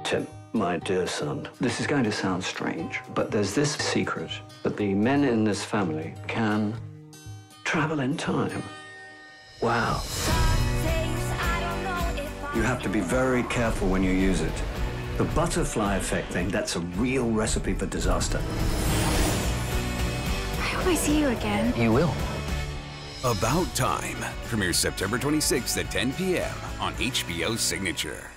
Tim, my dear son, this is going to sound strange, but there's this secret that the men in this family can travel in time. Wow. You have to be very careful when you use it. The butterfly effect thing, that's a real recipe for disaster. I hope I see you again. You will. About Time premieres September 26th at 10 p.m. on HBO Signature.